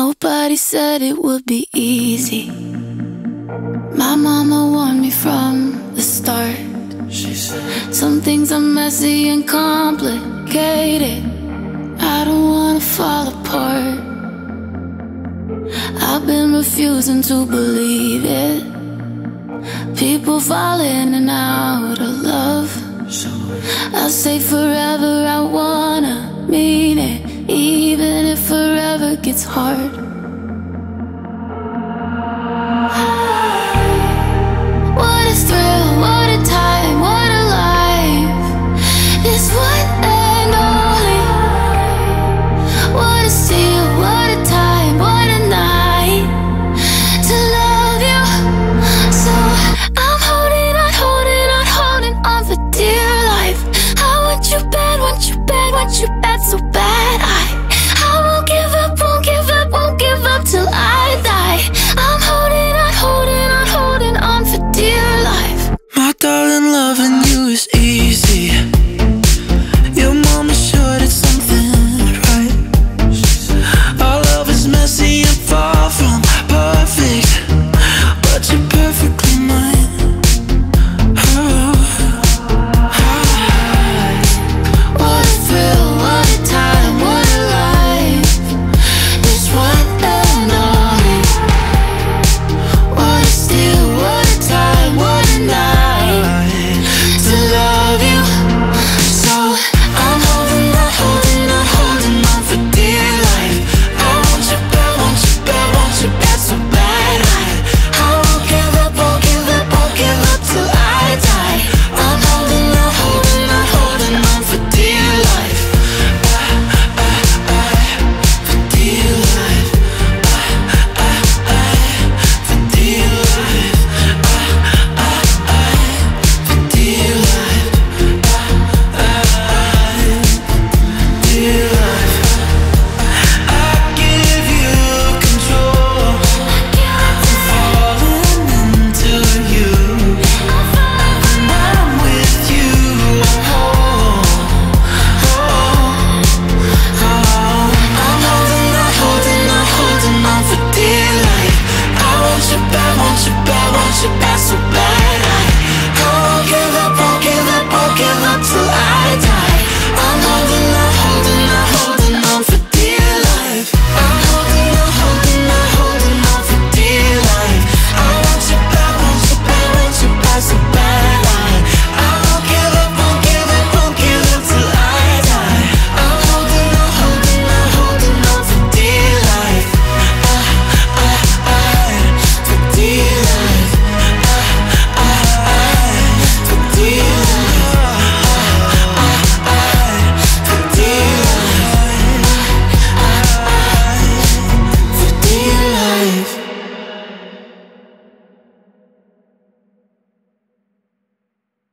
Nobody said it would be easy. My mama warned me from the start. She said some things are messy and complicated. I don't wanna fall apart. I've been refusing to believe it. People fall in and out of love. I'll say forever, I wanna mean it, even if forever gets hard.